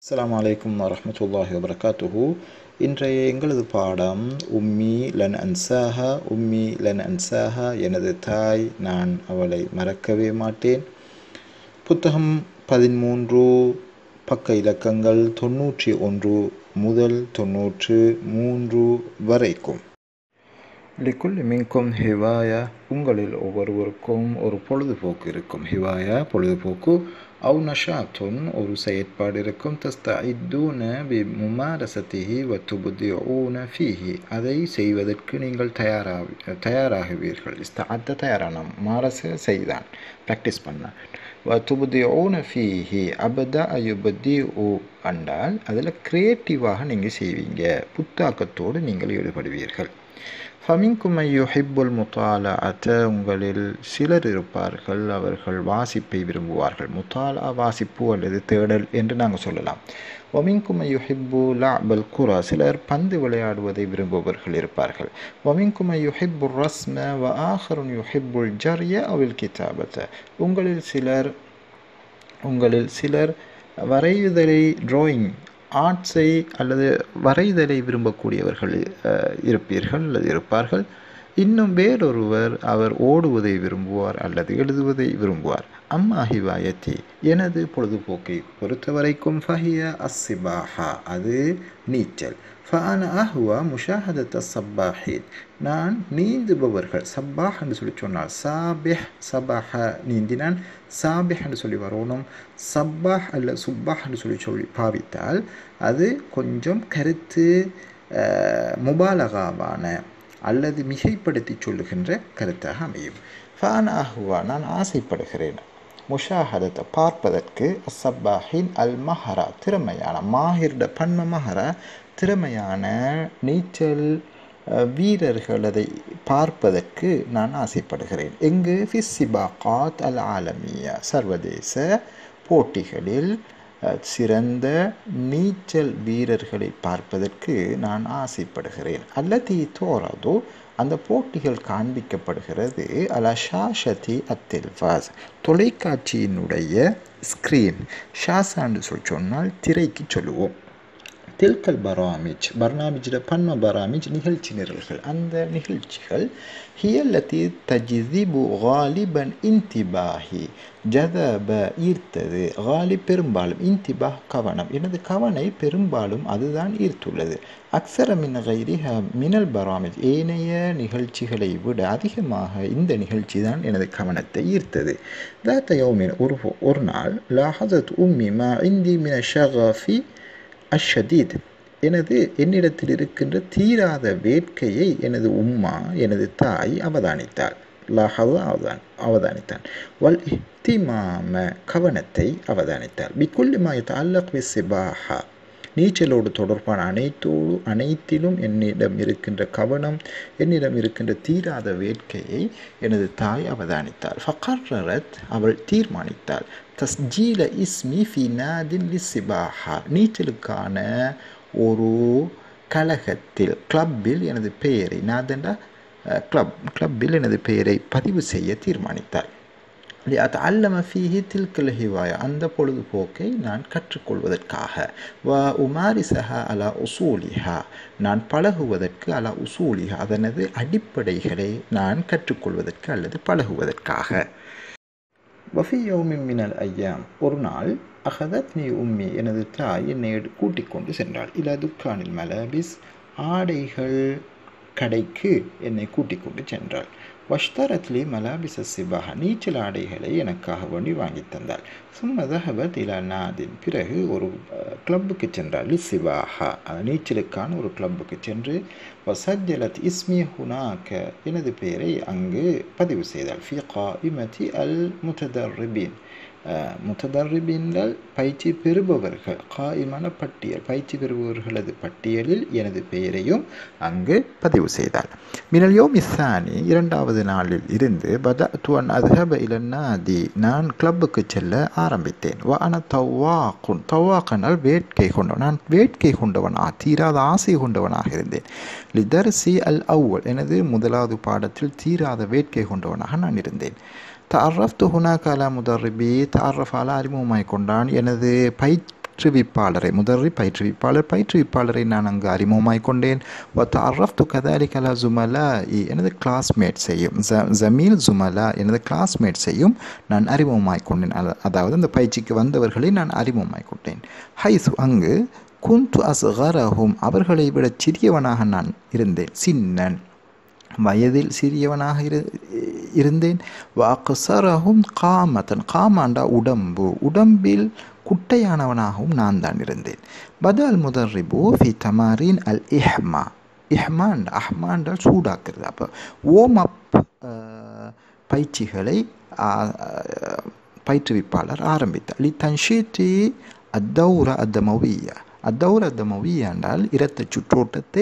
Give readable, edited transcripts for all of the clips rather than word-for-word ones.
அஸ்ஸலாமு அலைக்கும் வரஹ்மத்துல்லாஹி வபரகாத்துஹு. இன்றைய எங்களது பாடம் உம்மி லன் அன்சாஹா, எனது தாய், நான் அவளை மறக்கவே மாட்டேன். புத்தகம் 13, பக்க இலக்கங்கள் 91 முதல் 93 வரைக்கும். லிக்குல் மின்கும் ஹிவாயா, உங்களில் ஒவ்வொருவருக்கும் ஒரு பொழுதுபோக்கு இருக்கும். ஹிவாயா பொழுதுபோக்கு, அவு நஷாத்துன் ஒரு செயற்பாடு இருக்கும். தஸ்தஇத்தூன பிமுமாரசதிஹி வதுப்திஊன ஃபீஹி, அதை செய்வதற்கு நீங்கள் தயாராகுவீர்கள். இஸ்தஅத்த தயாரான, மாரச செய்தான், ப்ராக்டிஸ் பண்ண. வதுப்திஊன ஃபீஹி அபதா யுபதிஉ என்றால் அதில் கிரியேட்டிவாக நீங்கள் செய்வீங்க, புத்தாக்கத்தோடு நீங்கள் ஈடுபடுவீர்கள். ஃபமின்கும் யுஹிப்புல் முத்தாலஅத, உங்களில் சிலர் இருப்பார்கள் அவர்கள் வாசிப்பை விரும்புவார்கள். முத்தாலா வாசிப்பு அல்லது தேடல் என்று நாங்கள் சொல்லலாம். வமின்கும் யுஹிப்பு லஅபல் குரா, சிலர் பந்து விளையாடுவதை விரும்புபவர்கள் இருப்பார்கள். வமின்கும் யுஹிப்பு ரஸ்ம வ ஆஹருன் யுஹிப்புல் ஜர்ய அவில் கிதாபத, உங்களில் சிலர் வரையுதலை, டிராயிங், ஆர்ட்ஸை அல்லது வரைதலை விரும்பக்கூடியவர்கள் இருப்பார்கள். இன்னும் வேறொருவர் அவர் ஓடுவதை விரும்புவார் அல்லது எழுதுவதை விரும்புவார். அம்மா ஹிவாயத்தி, எனது பொழுதுபோக்கை பொறுத்தவரைக்கும் ஃபஹிய அஸ்ஸிபாஹா, அது நீச்சல். ஃபஅன அஹ்வா முஷாஹதத் சப்பாஹின், நான் நீந்துபவர்கள். சப்பாஹ் என்று சொல்லி சொன்னால் சாபிஹ், சபாஹ நீந்தினான், சாபிஹ் என்று சொல்லி வரணும். சப்பாஹ் அல்ல சுப்பாஹ் என்று சொல்லி பாவித்தால் அது கொஞ்சம் கருத்து முபாலகாவான அல்லது மிகைப்படுத்தி சொல்லுகின்ற கருத்தாக அமையும். ஃபஅன அஹ்வா, நான் ஆசைப்படுகிறேன். முஷாஹதத்தை பார்ப்பதற்கு, சப்பாஹின் அல் மஹரா திறமையான, மாஹிர்ட பன்ம மஹரா திறமையான நீச்சல் வீரர்களதை பார்ப்பதற்கு நான் ஆசைப்படுகிறேன். எங்கு? ஃபிஸ்ஸிபாகாத் அல் ஆலமியா, சர்வதேச போட்டிகளில் சிறந்த நீச்சல் வீரர்களை பார்ப்பதற்கு நான் ஆசைப்படுகிறேன். அல்லதி தோரது, அந்த போட்டிகள் காண்பிக்கப்படுகிறது. அல ஷாஷதி அத்தில்வாஸ், தொலைக்காட்சியினுடைய ஸ்க்ரீன். ஷாசான்னு சொன்னால் திரைக்கு சொல்லுவோம். தில்கல் பராமிஜ், பர்னாமிஜில் பன்ம பராமிஜ் நிகழ்ச்சி நிரல்கள். அந்த நிகழ்ச்சிகள் ஹியல்லதி தஜிதிபு காலிபன் இன்திபாஹி, ஜதப ஈர்த்தது, காலிப் பெரும்பாலும், இன்திபாஹ் கவனம், எனது கவனை பெரும்பாலும் அதுதான் ஈர்த்துள்ளது. அக்ஸர மின் கைரிஹ மினல் பராமிஜ், ஏனைய நிகழ்ச்சிகளை விட அதிகமாக இந்த நிகழ்ச்சி தான் எனது கவனத்தை ஈர்த்தது. தாத்த யௌமின், ஒரு நாள், லாஹஸத் உம்மி மா இந்தி மின ஷகஃபி அஷ்ஷதீத், என்னிடத்தில் இருக்கின்ற தீராத வேட்கையை எனது உம்மா, எனது தாய் அவதானித்தாள். அவதானித்தான். வல் இஹ்திமாம, கவனத்தை அவதானித்தாள். பிக்குல்லி மா யதஅல்லக் பிஸ்ஸிபாஹா, நீச்சலோடு தொடர்பான அனைத்திலும் என்னிடம் இருக்கின்ற கவனம், என்னிடம் இருக்கின்ற தீராத வேட்கையை எனது தாய் அவதானித்தாள். ஃபகர்ரத், அவள் தீர்மானித்தாள். தஸ்ஜீல இஸ்மி ஃபி நாதின் லிஸ்ஸிபாஹா, நீச்சலுக்கான ஒரு கழகத்தில், கிளப்பில் எனது பெயரை, நாதண்டா கிளப்பில் எனது பெயரை பதிவு செய்ய தீர்மானித்தாள். அல்லம ஃபீஹி தில்கல் ஹிவாயா, அந்த பொழுதுபோக்கை நான் கற்றுக்கொள்வதற்காக. வ உமாரிசஹா அலா உசூலிஹா, நான் பழகுவதற்கு, அலா உசூலிஹா அதனது அடிப்படைகளை நான் கற்றுக்கொள்வதற்கு அல்லது பழகுவதற்காக. வஃபி யௌமின் மினல் ஐயாம், ஒரு நாள், அஹதத்னி உம்மி, எனது தாய் என்னை கூட்டிக் கொண்டு சென்றாள். இலா துக்கானில் மலபிஸ், ஆடைகள் கடைக்கு என்னை கூட்டிக் கொண்டு சென்றாள். வஷ்தரத்லி மலாபிஸ் சிபாஹா, நீச்சல் ஆடைகளை எனக்காக வேண்டி வாங்கி தந்தாள். சும்ம தஹபத் இலா நாதின், பிறகு ஒரு கிளப்புக்கு சென்றாள். லிஸ்ஸிபாஹா, நீச்சலுக்கான ஒரு கிளப்புக்கு சென்று, வசஜ்ஜலத் இஸ்மி ஹுனாக, எனது பெயரை அங்கு பதிவு செய்தாள். ஃபி காஇமதி அல் முத்ததர்ரிபீன், முத்ததர்ரிபீன்கள் பயிற்சி பெறுபவர்கள், காயிமான பட்டியல், பயிற்சி பெறுபவர்களது பட்டியலில் எனது பெயரையும் அங்கு பதிவு செய்தாள். மினல் யோமி ஸானி, இரண்டாவது நாளில் இருந்து, பதஅது அன் அத்ஹப இலன் நாதி, நான் கிளப்புக்கு செல்ல ஆரம்பித்தேன். வ அன தவாக்குன், தவாக்கனால் வேட்கை கொண்டவன், நான் வேட்கை கொண்டவனாக, தீராத ஆசை கொண்டவனாக இருந்தேன். லிதர்சி அல் அவ்வல், எனது முதலாவது பாடத்தில் தீராத வேட்கை கொண்டவனாக நான் இருந்தேன். தஅர்ரஃப்து ஹுனாக அலா முதர்ரிபி, தஅர்ரஃப் அலா அறிமுகமாய் கொண்டான், எனது பயிற்றுவிப்பாளரை பயிற்றுவிப்பாளரை நான் அங்கு அறிமுகமாய் கொண்டேன். وتعرفت كذلك على زملائي எனது கிளாஸ்மேட்ஸையும் ஜமீல் ஜுமலா எனது கிளாஸ்மேட்ஸையும் நான் அறிமுகமாய் கொண்டேன். அதாவது அந்த பயிற்சிக்கு வந்தவர்களை நான் அறிமுகமாய் கொண்டேன். ஹைசு அங்கு குந்து அஸ்கரஹும் அவர்களை விட சிறியவனாக நான் இருந்தேன். சின்னன் வயதில் சிறியவனாக இருந்தேன். வாக்குசரஹும் காமத்தன் காமாண்டா உடம்பில் குட்டையானவனாகவும் நான் தான் இருந்தேன். பதல் முதர்ரிபு ஃபி தமாரின் அல் அஹ்மாண்டால் சூடாக்குறது. அப்போ ஓம் அப் பயிற்சிகளை பயிற்றுவிப்பாளர் ஆரம்பித்தார். லி தன்ஷீத்தி அத்தௌர அத்தமவியா என்றால் இரத்த சுற்றோட்டத்தை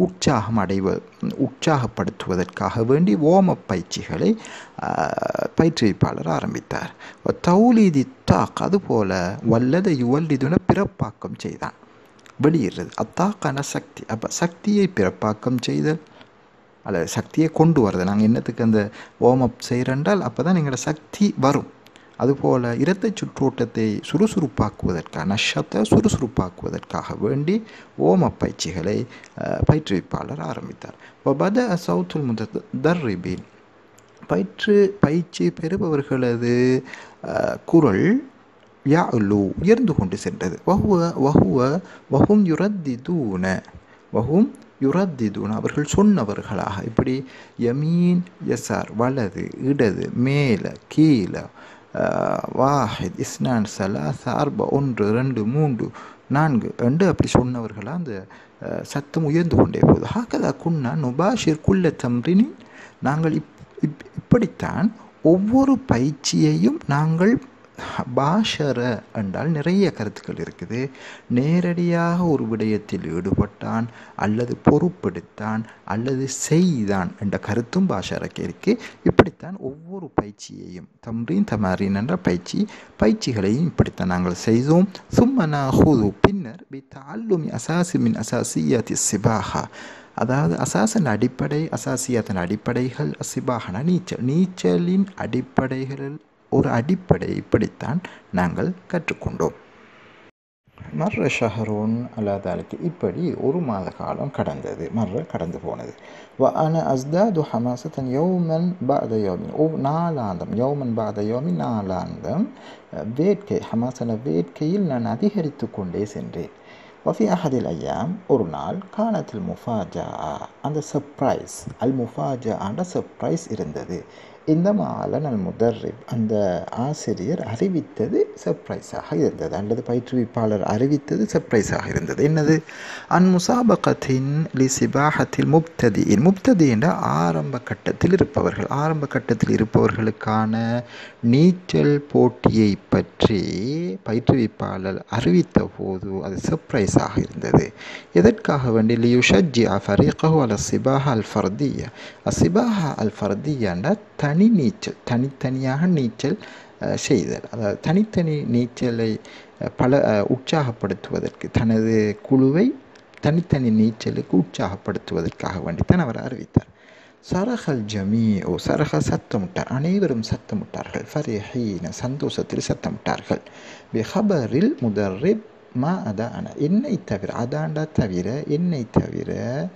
உற்சாகப்படுத்துவதற்காக வேண்டி ஓம பயிற்சிகளை பயிற்றுவிப்பாளர் ஆரம்பித்தார். தௌலீதி தாக் அதுபோல வல்லத யுவல்லிதுன பிறப்பாக்கம் செய்தான், வெளியிடுறது. அத்தாக்கான சக்தி. அப்போ சக்தியை பிறப்பாக்கம் செய்தல் அல்லது சக்தியை கொண்டு வரது. நாங்கள் என்னத்துக்கு அந்த ஓமப் செய்கிறென்றால் அப்போ தான் எங்களோட சக்தி வரும். அதுபோல் இரத்த சுற்றோட்டத்தை சுறுசுறுப்பாக்குவதற்காக வேண்டி ஓம பயிற்சிகளை பயிற்றுவிப்பாளர் ஆரம்பித்தார். பத சவுத்துல் முதர்ரிபீன் பயிற்சி பெறுபவர்களது குரல் யாலு உயர்ந்து கொண்டு சென்றது. வஹும் யுரத்திதூன அவர்கள் சொன்னவர்களாக இப்படி யமீன் யசார் வலது இடது மேலே கீழே வாஹித் இஸ்னான் சலாச அர்பா 1 2 3 4 என்று அப்படி சொன்னவர்களாக அந்த சத்தம் உயர்ந்து கொண்டே போகுது. ஹாக்கதா குன்னா நுபாஷிர் குல்ல தம்ரினின் நாங்கள் இப்படித்தான் ஒவ்வொரு பயிற்சியையும் நாங்கள் பாஷர என்றால் நிறைய கருத்துக்கள் இருக்குது. நேரடியாக ஒரு விடயத்தில் ஈடுபட்டான் அல்லது பொறுப்பெடுத்தான் அல்லது செய்தான் என்ற கருத்தும் பாஷரக்கு இருக்கு. இப்படித்தான் ஒவ்வொரு பயிற்சியையும் தமாரின் என்ற பயிற்சிகளையும் இப்படித்தான் நாங்கள் செய்தோம். சும்மனா ஹுது பின்னர் அசாசியாத்தி சிபாஹா அதாவது அசாசியாத்தின் அடிப்படைகள் சிபாகனா நீச்சலின் அடிப்படைகளில் ஒரு அடிப்படை இப்படித்தான் நாங்கள் கற்றுக்கொண்டோம். மர்ர ஷஹரோன் அல்லாதாலுக்கு இப்படி 1 மாத காலம் கடந்து போனது. وأنا أزداد حماسة يوما بعد يوم நாளாந்தம் வேட்கையில் நான் அதிகரித்து கொண்டே சென்றேன். وفي أحد الأيام ஒரு நாள் كانت المفاجأة அந்த சர்ப்ரைஸ் அந்த சர்ப்ரைஸ் இருந்தது. இந்த மாலன் அல் முதர்ரிப் அந்த ஆசிரியர் அறிவித்தது சர்ப்ரைஸாக இருந்தது அல்லது பயிற்றுவிப்பாளர் அறிவித்தது சர்ப்ரைஸாக இருந்தது. என்னது? அன் முசாபகத்தின் லி சிபாஹத்தில் முப்ததி என்ற ஆரம்ப கட்டத்தில் இருப்பவர்களுக்கான நீச்சல் போட்டியை பற்றி பயிற்றுவிப்பாளர் அறிவித்த போது அது சர்ப்ரைஸாக இருந்தது. எதற்காக வேண்டி லியுஷஜ்ஜி ஃபரீகஹு அல சிபாஹா அல் ஃபர்தியா அசிபாஹா அல் ஃபர்தியா என்ற தனித்தனியாக நீச்சல் செய்தல். அதாவது தனித்தனி நீச்சலை உற்சாகப்படுத்துவதற்கு தனது குழுவை தனித்தனி நீச்சலுக்கு உற்சாகப்படுத்துவதற்காக வேண்டித்தான் அவர் அறிவித்தார். சரஹல் ஜமீஓ சத்தமிட்டார், அனைவரும் சத்தமிட்டார்கள். ஃபரீஹீன சந்தோஷத்தில் சத்தமிட்டார்கள். பிஹபரில் முதர்ரிப் மா அதான என்னை தவிர அதாண்டா தவிர என்னை தவிர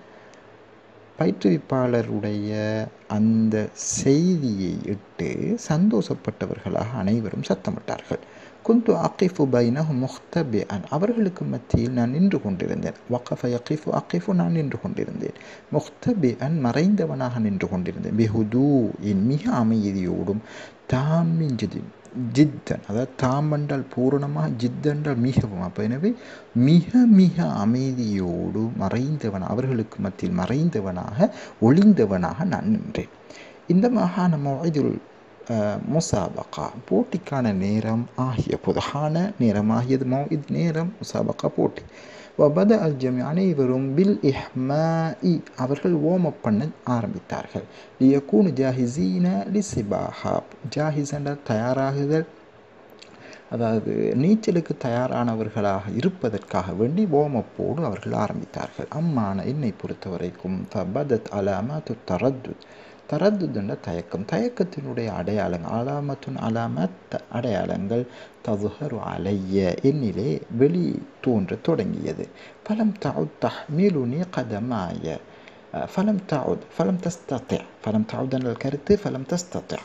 பயிற்றுவிப்பாளருடைய அந்த செய்தியை இட்டு சந்தோஷப்பட்டவர்களாக அனைவரும் சத்தமிட்டார்கள். குந்து அகிஃபு பைனஹும் முஹ்தபிஅன் அவர்களுக்கு மத்தியில் நான் நின்று கொண்டிருந்தேன். வகஃப யகிஃபு அகிஃபு நான் நின்று கொண்டிருந்தேன். முஹ்தபிஅன் மறைந்தவனாக நின்று கொண்டிருந்தேன். பிஹுதூஇன் மிக அமைதியோடும் தாமின் ஜித்தன் அதாவது தாமண்டால் பூரணமாக ஜித்தண்டால் மிகவும். அப்போ எனவே மிக மிக அமைதியோடு அவர்களுக்கு மத்தியில் மறைந்தவனாக ஒளிந்தவனாக நான் நின்றேன். இந்த மகான மௌஇதுல் முசாபகா போட்டிக்கான நேரம் ஆகிய பொதுவான நேரமாகியது மௌஇத் நேரம் முசாபகா போட்டி. வபத அல் ஜமி அனைவரும் பில் இஹ்மாஇ அவர்கள் ஓமப் பண்ண ஆரம்பித்தார்கள். லியகூனு ஜாஹிசீன லிசிபாஹா ஜாஹிசண்ட தயாராகுதல் அதாவது நீச்சலுக்கு தயாரானவர்களாக இருப்பதற்காக வேண்டி ஓமப்போடு அவர்கள் ஆரம்பித்தார்கள். அம்மான என்னை பொறுத்த வரைக்கும் பதத் அலாமாத்து தரத்துத் தரத்துதுண்ட தயக்கம், தயக்கத்தினுடைய அடையாளங்கள், அலாமத் அடையாளங்கள் ததுஹரு அலைய என்னிலே வெளி தோன்ற தொடங்கியது. ஃபலம் தவுத் தஹ்மிலுனி கதமாய, ஃபலம் தவுத் ஃபலம் தஸ்தத்தி, ஃபலம் தவுத் என்ற கருத்து ஃபலம் தஸ்தத்தி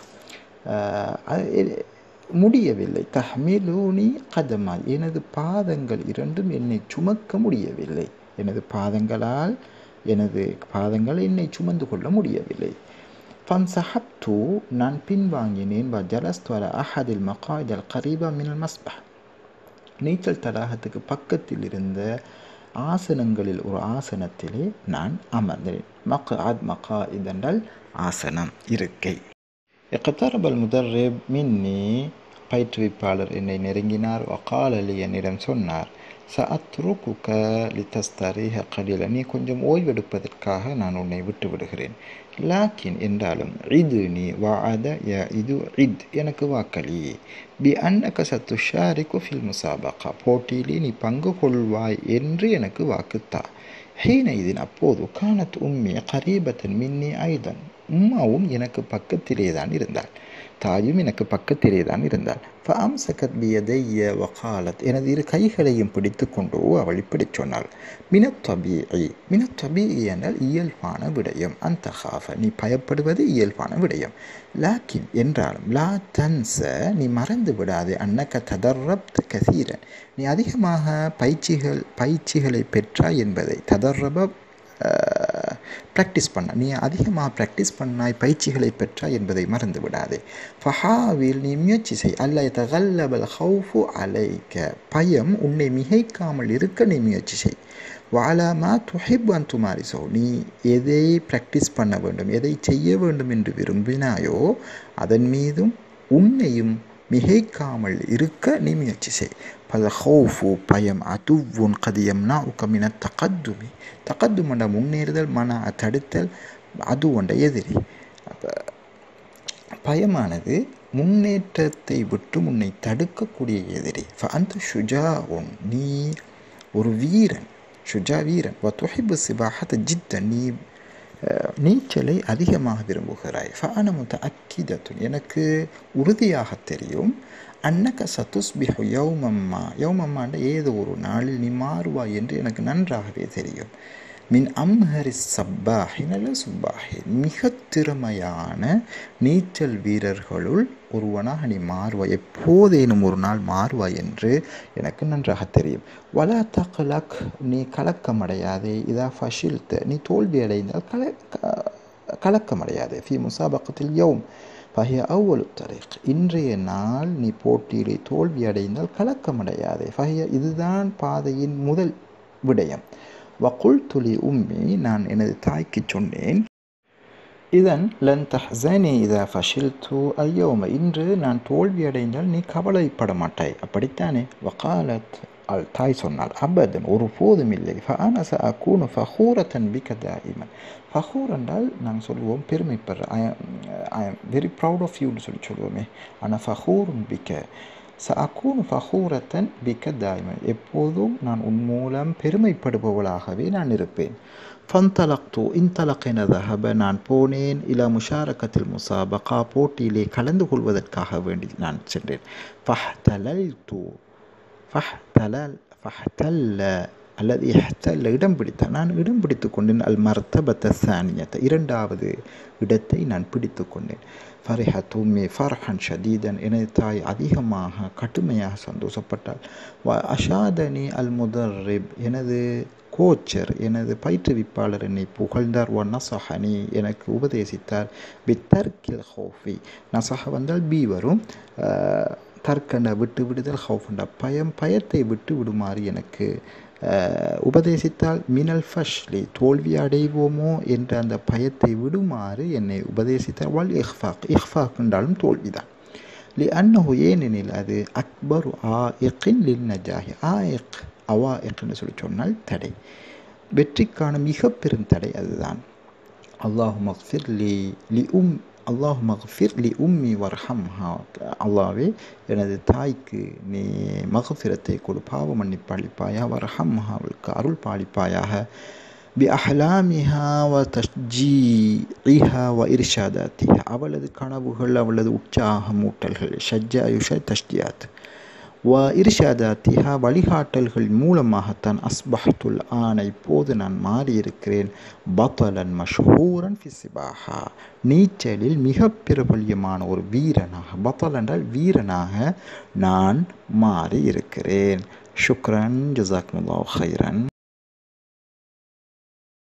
முடியவில்லை. தஹ்மிலுனி கதமாய் எனது பாதங்கள் இரண்டும் என்னை சுமக்க முடியவில்லை. எனது பாதங்கள் என்னை சுமந்து கொள்ள முடியவில்லை. ஃபன்சஹப்து நான் பின்வாங்கினேன். ஜலஸ்து அலா அஹதில் மகாயிதல் கரீபா மினல் மஸ்பஹ் நீச்சல் தடாகத்துக்கு பக்கத்தில் இருந்த ஆசனங்களில் ஒரு ஆசனத்திலே நான் அமர்ந்தேன். மகாயித் என்றால் ஆசனம், இருக்கை. இக்தரபல் முதர்ரிப் மின்னி பயிற்றுவிப்பாளர் என்னை நெருங்கினார். வகால் அலி என்னிடம் சொன்னார், சஅத்ருகுக லிதஸ்தரீஹ கலீல நீ கொஞ்சம் ஓய்வெடுப்பதற்காக நான் உன்னை விட்டு விடுகிறேன். லாக்கின் என்றாலும் இது நீ வஅத இது இத் எனக்கு வாக்களி பி அன்னக சத்துஷாரிகு ஃபில் முசாபகா போட்டியிலே நீ பங்கு கொள்வாய் என்று எனக்கு வாக்குத்தா. ஹீன இதின் அப்போது கானத் உம்மி கரீபத்தன் மின்னி ஐதன் உம்மாவும் எனக்கு பக்கத்திலே தான் இருந்தாள், தாயும் எனக்கு பக்கத்திலே தான் இருந்தாள். ஃபஅம்சகத் பியதைய வகாலத் எனது இரு கைகளையும் பிடித்து கொண்டு அவள் இப்படி சொன்னாள், மினத்தபீஇ என்றால் இயல்பான விடயம், அந்த ஹாஃப நீ பயப்படுவது இயல்பான விடயம். லாக்கின் என்றாலும் லா தன்ச நீ மறந்து விடாதே, அன்னக ததர்ரப்த் கசீரன் நீ அதிகமாக பயிற்சிகளை பெற்றாய் என்பதை, ததர்ரப ப்ராக்டிஸ் பண்ண நீ அதிகமாக ப்ராக்டிஸ் பண்ணாய், பயிற்சிகளை பெற்றாய் என்பதை மறந்து விடாதே. ஃபஹாவில் நீ முயற்சி செய், அல்ல தகல்லபல் ஹவுஃபு அலைக்க பயம் உன்னை மிகைக்காமல் இருக்க நீ முயற்சி செய். வாலாமா துஹிப் அன் துமாரிசோ நீ எதை ப்ராக்டிஸ் பண்ண வேண்டும், எதை செய்ய வேண்டும் என்று விரும்பினாயோ அதன் மீதும் உன்னையும் மிகைக்காமல் இருக்க நீ முயற்சி செய். பல் ஹவுஃபு பயம் அதுவுன் கதியம்னா உக்கமின தகத்துமி தகத்தும் என்ற முன்னேறுதல், மன தடுத்தல், அது ஒன்ற எதிரி. பயமானது முன்னேற்றத்தை விட்டு உன்னை தடுக்கக்கூடிய எதிரி. அந்த ஷுஜா உன் நீ ஒரு வீரன், ஷுஜா வீரன். துஹிப்பு சிபாஹத் ஜித்தன் நீ நீச்சலை அதிகமாக விரும்புகிறாய். ஃபஅன முத்தஅக்கிதத்துன் எனக்கு உறுதியாக தெரியும். அன்னக சதுஸ்பிஹு யௌமம்மாண்ட ஏதோ ஒரு நாளில் நீ மாறுவாய் என்று எனக்கு நன்றாகவே தெரியும். மின் அம்ஹரி சப்பாஹி நல்ல சுப்பாஹி மிக திறமையான நீச்சல் வீரர்களுள் ஒருவனாக நீ மாறுவாய், எப்போதேனும் ஒரு நாள் மாறுவாய் என்று எனக்கு நன்றாக தெரியும். வலா தக்லக் நீ கலக்கமடையாதே, இதா ஃபஷில்த நீ தோல்வி அடைந்தால் கலக்கமடையாதே. ஃபி முசாபகத்தில் யௌம் ஃபஹிய அவ்வலு தரீக் இன்றைய நாள் நீ போட்டியிலே தோல்வி அடைந்தால் கலக்கமடையாதே. ஃபஹிய இதுதான் பாதையின் முதல் விடயம். வகுல்துலி உம்மி நான் எனது தாய்க்கு சொன்னேன், இதன் லன் தஹ்ஸனி இதா ஃபஷில்து அல்யௌம இன்று நான் தோல்வி அடைந்தால் நீ கவலைப்பட மாட்டாய், அப்படித்தானே? வகாலத் தாய் சொன்னால், அபதன் ஒருபோதும் இல்லை. ஃபஅன சஅகூனு ஃபஹூரத்தன் பிக தாயிமன். ஃபஹூர் என்றால் நாங்கள் சொல்லுவோம் பெருமைப்படுற, I am very proud of யூன்னு சொல்லுவோமே. ஆனால் ஃபஹூருன் பிக சஅகூனு ஃபஹூரத்தன் பிக தாயிமன் எப்போதும் நான் உன் மூலம் பெருமைப்படுபவளாகவே நான் இருப்பேன். ஃபந்தலக்து இன்தலக்கின தஹப நான் போனேன். இலா முஷாரக்கத்தில் முசாபகா போட்டியிலே கலந்து கொள்வதற்காக வேண்டி நான் சென்றேன். ஃபஹ்தல்ல அல்லது இஹ்தல்ல இடம் பிடித்தான், நான் இடம் பிடித்து கொண்டேன். அல் மர்தபத்த சானியத்தை இரண்டாவது இடத்தை நான் பிடித்து கொண்டேன். ஃபரிஹத் உம்மி ஃபர்ஹன் ஷதீதன் எனது தாய் அதிகமாக கடுமையாக சந்தோஷப்பட்டாள். அஷாதனி அல் முதர்ரிப் எனது கோச்சர் எனது பயிற்றுவிப்பாளர் என்னை புகழ்ந்தார். நசஹனி எனக்கு உபதேசித்தார். பித்தர்கில் ஹௌஃபி நசஹ வந்தால் பி வரும், தற்கண்ட விட்டு விடுதல், ஹவுஃபண்டா பயத்தை விட்டு விடுமாறு எனக்கு உபதேசித்தால். மினல் ஃபஷ்லி தோல்வி அடைவோமோ என்ற அந்த பயத்தை விடுமாறு என்னை உபதேசித்தார். வல் இஹ்ஃபாக் என்றாலும் தோல்விதான். லி அன்னஹு ஏனெனில் அது அக்பரு ஆயிக்கின் லில் நஜாஹி ஆயிக் அவாயிக்னு சொல்லி சொன்னால் தடை, வெற்றிக்கான மிக பெரும் தடை அதுதான். அல்லாஹுமக்ஃபிர் லி உம்மி வர்ஹம்ஹா அல்லாவே எனது தாய்க்கு நீ மக்ஃபிரத்தை கொடு, பாவ மன்னிப்பு அளிப்பாயாக. வர்ஹம்ஹா அவளுக்கு அருள் பாலிப்பாயாக. بأحلامها وتشجيعها وإرشاداتها அவளது கனவுகள் அவளது உற்சாகமூட்டல்கள் தஷ்ஜியாத் இர்ஷாதாத்திஹா வழிகாட்டல்கள் மூலமாகத்தான் அஸ்பஹத்துல் ஆன இப்போது நான் மாறியிருக்கிறேன் பத்தலன் மஷ்ஹூரன் ஃபிஸ்ஸிபாஹா நீச்சலில் மிக பிரபல்யமான ஒரு வீரனாக பத்தல் என்றால் வீரனாக நான் மாறி இருக்கிறேன். ஷுக்ரன் ஜஸாக்குமுல்லாஹு ஹைரன்.